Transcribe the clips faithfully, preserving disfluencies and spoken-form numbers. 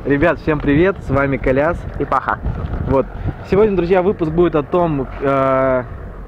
Ребят, всем привет, с вами Коляс и Паха. Вот. Сегодня, друзья, выпуск будет о том... Э...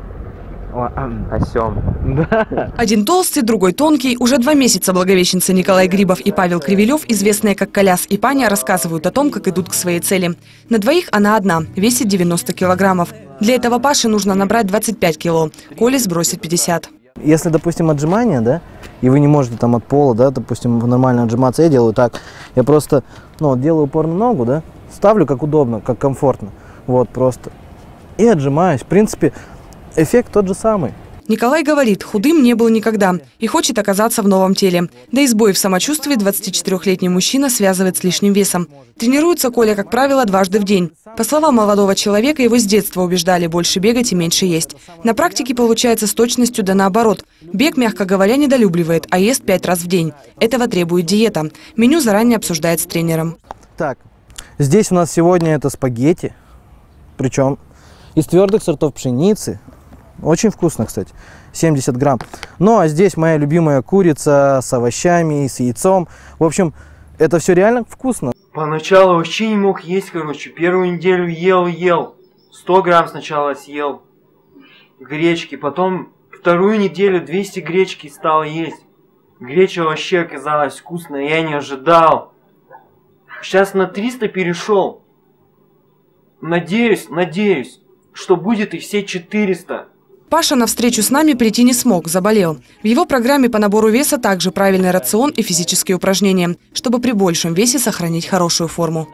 О сём. Да. Один толстый, другой тонкий. Уже два месяца благовещенцы Николай Грибов и Павел Кривелев, известные как Коляс и Паня, рассказывают о том, как идут к своей цели. На двоих она одна, весит девяносто килограммов. Для этого Паше нужно набрать двадцать пять кило, Коле сбросит пятьдесят. Если, допустим, отжимания, да, и вы не можете там от пола, да, допустим, нормально отжиматься, я делаю так. Я просто, ну, делаю упор на ногу, да, ставлю как удобно, как комфортно. Вот, просто. И отжимаюсь. В принципе, эффект тот же самый. Николай говорит, худым не был никогда и хочет оказаться в новом теле. Да и сбой в самочувствии двадцатичетырёхлетний мужчина связывает с лишним весом. Тренируется Коля, как правило, дважды в день. По словам молодого человека, его с детства убеждали больше бегать и меньше есть. На практике получается с точностью да наоборот. Бег, мягко говоря, недолюбливает, а ест пять раз в день. Этого требует диета. Меню заранее обсуждает с тренером. Так, здесь у нас сегодня это спагетти, причем из твердых сортов пшеницы. Очень вкусно, кстати, семьдесят грамм. Ну, а здесь моя любимая курица с овощами и с яйцом. В общем, это все реально вкусно. Поначалу вообще не мог есть, короче. Первую неделю ел-ел. сто грамм сначала съел гречки. Потом вторую неделю двести гречки стал есть. Греча вообще оказалась вкусная, я не ожидал. Сейчас на триста перешел. Надеюсь, надеюсь, что будет и все четыреста. Паша на встречу с нами прийти не смог, заболел. В его программе по набору веса также правильный рацион и физические упражнения, чтобы при большем весе сохранить хорошую форму.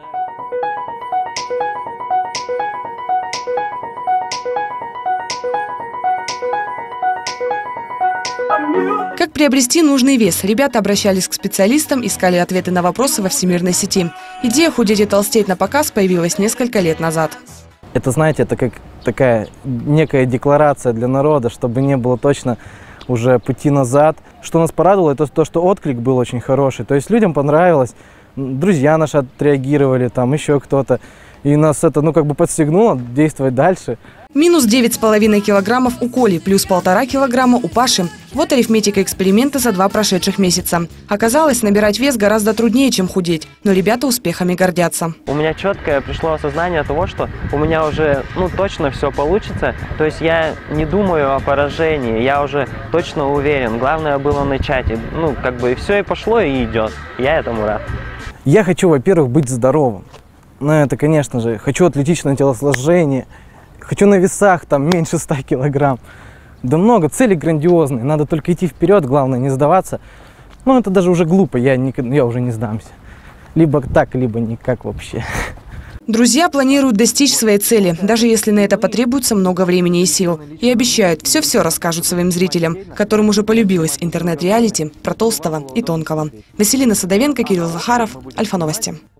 Как приобрести нужный вес? Ребята обращались к специалистам, искали ответы на вопросы во всемирной сети. Идея худеть и толстеть на показ появилась несколько лет назад. Это, знаете, это как такая некая декларация для народа, чтобы не было точно уже пути назад. Что нас порадовало, это то, что отклик был очень хороший. То есть людям понравилось, друзья наши отреагировали, там еще кто-то. И нас это, ну, как бы подстегнуло действовать дальше. Минус девять с половиной килограммов у Коли, плюс полтора килограмма у Паши. Вот арифметика эксперимента за два прошедших месяца. Оказалось, набирать вес гораздо труднее, чем худеть, но ребята успехами гордятся. У меня четкое пришло осознание того, что у меня уже, ну, точно все получится. То есть я не думаю о поражении, я уже точно уверен. Главное было начать, и, ну, как бы и все и пошло, и идет. Я этому рад. Я хочу, во-первых, быть здоровым. Ну, это, конечно же, хочу атлетичное телосложение. Хочу на весах там меньше ста килограмм. Да много, цели грандиозные. Надо только идти вперед, главное не сдаваться. Ну, это даже уже глупо, я, не, я уже не сдамся. Либо так, либо никак вообще. Друзья планируют достичь своей цели, даже если на это потребуется много времени и сил. И обещают, все-все расскажут своим зрителям, которым уже полюбилось интернет-реалити про толстого и тонкого. Василина Садовенко, Кирилл Захаров, Альфа Новости.